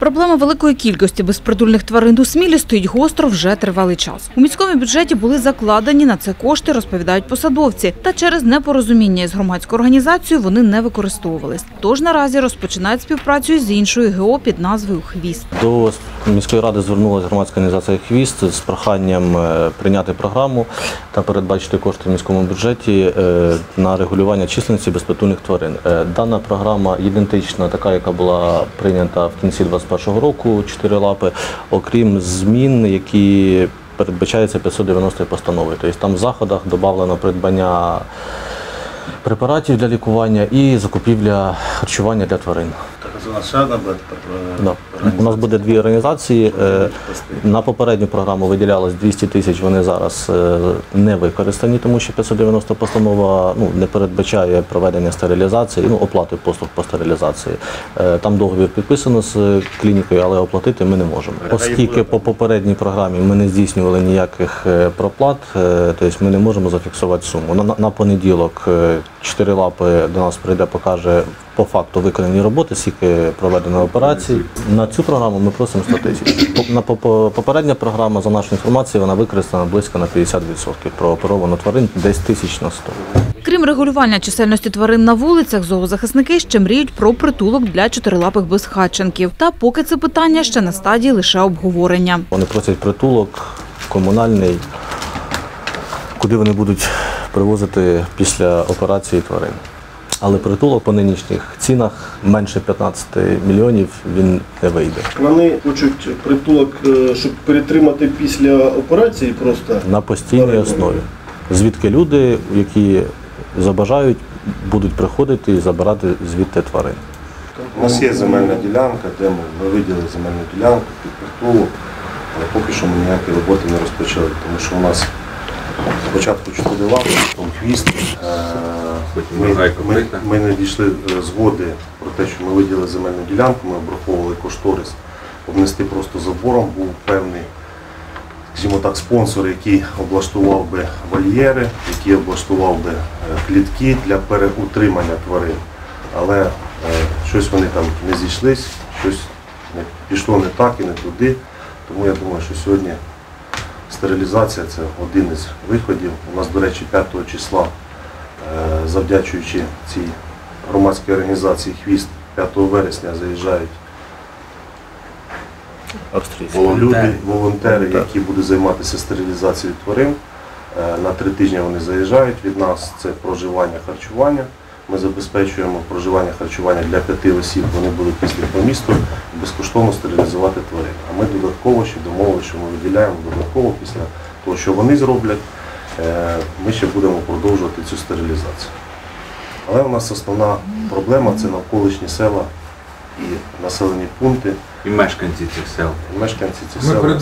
Проблема великої кількості безпритульних тварин у Смілі стоїть гостро вже тривалий час. У міському бюджеті були закладені на це кошти, розповідають посадовці. Та через непорозуміння із громадською організацією вони не використовувались. Тож наразі розпочинають співпрацю з іншою ГО під назвою «Хвіст». До міської ради звернулася громадська організація «Хвіст» з проханням прийняти програму та передбачити кошти в міському бюджеті на регулювання численності безпритульних тварин. Дана програма ідентична, така, яка була прийнята в кінці 2021 року, 4 лапи, окрім змін, які передбачаються 590 постанови. Тобто там в заходах додано придбання препаратів для лікування і закупівля харчування для тварин. У нас буде 2 організації. На попередню програму виділялось 200 тисяч, вони зараз не використані, тому що 590 постанова не передбачає проведення стерилізації, оплати послуг по стерилізації. Там договір підписано з клінікою, але оплатити ми не можемо. Оскільки по попередній програмі ми не здійснювали ніяких проплат, тобто ми не можемо зафіксувати суму. На понеділок 4 лапи до нас прийде, покаже по факту виконані роботи, скільки проведено операцій. На цю програму ми просимо 100 тисяч. Попередня програма, за нашою інформацією, вона використана близько на 50%. Прооперовано тварин десь 1000 на 100. Крім регулювання чисельності тварин на вулицях, зоозахисники ще мріють про притулок для чотирилапих безхатченків. Та поки це питання ще на стадії лише обговорення. Вони просять притулок комунальний, куди вони будуть привозити після операції тварин. Але притулок по нинішніх цінах менше 15 мільйонів він не вийде. Вони хочуть притулок, щоб перетримати після операції просто? На постійній основі. Звідки люди, які забажають, будуть приходити і забирати звідти тварин. У нас є земельна ділянка, де ми виділили земельну ділянку під притулок, але поки що ми ніякі роботи не розпочали, тому що у нас спочатку 4 лапи, потім хвіст. Ми не дійшли згоди про те, що ми виділили земельну ділянку, ми обраховували кошторис, обнести просто забором, був певний, скажімо так, спонсор, який облаштував би вольєри, який облаштував би клітки для переутримання тварин. Але щось вони там не зійшлись, щось пішло не так і не туди, тому я думаю, що сьогодні стерилізація – це один із виходів. У нас, до речі, 5 числа, завдячуючи цій громадській організації «Хвіст», 5 вересня заїжджають волонтери, які будуть займатися стерилізацією тварин. На 3 тижні вони заїжджають від нас, це проживання, харчування. Ми забезпечуємо проживання, харчування для 5 осіб, вони будуть їздити по місту і безкоштовно стерилізувати тварин. А ми додатково ще домовилися, що ми виділяємо додатково після того, що вони зроблять, ми ще будемо продовжувати цю стерилізацію. Але у нас основна проблема – це навколишні села і населені пункти. І мешканці цих сел.